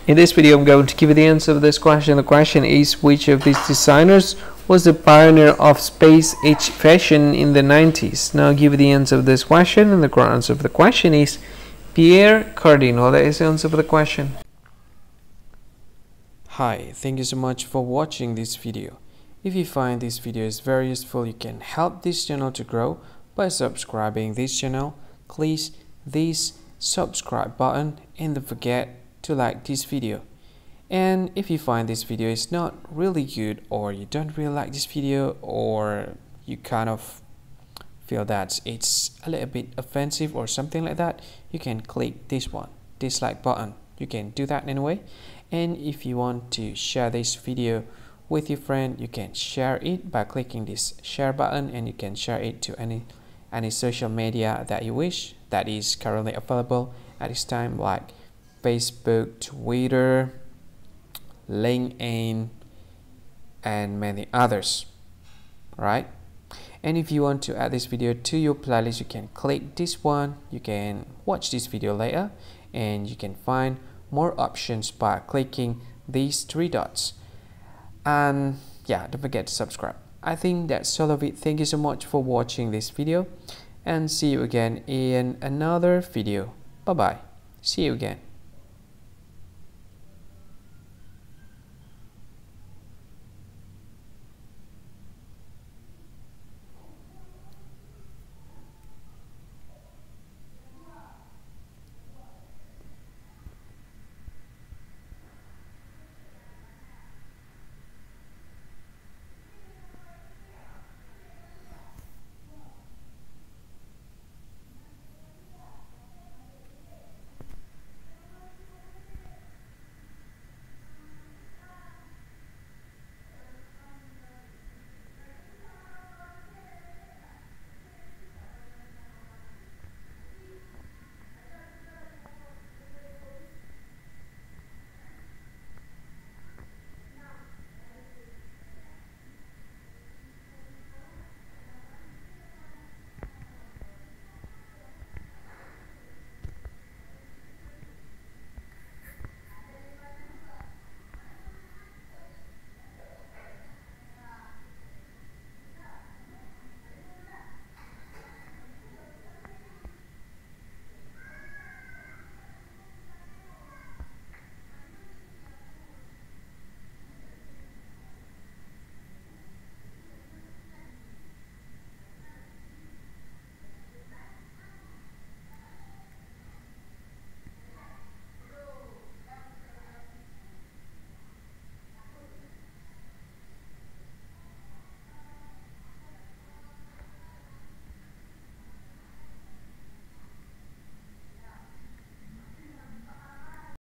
In this video, I'm going to give you the answer of this question. The question is, which of these designers was the pioneer of space age fashion in the 90s? Now I'll give you the answer of this question, and the correct answer of the question is Pierre Cardin. That is the answer of the question. Hi, thank you so much for watching this video. If you find this video is very useful, you can help this channel to grow by subscribing this channel. Click this subscribe button and don't forget to like this video. And if you find this video is not really good, or you don't really like this video, or you kind of feel that it's a little bit offensive or something like that, you can click this one, dislike button. You can do that anyway. And if you want to share this video with your friend, you can share it by clicking this share button, and you can share it to any social media that you wish that is currently available at this time, like Facebook, Twitter, LinkedIn, and many others. Right? And if you want to add this video to your playlist, you can click this one. You can watch this video later, and you can find more options by clicking these three dots. And yeah, don't forget to subscribe. I think that's all of it. Thank you so much for watching this video, and see you again in another video. Bye bye. See you again.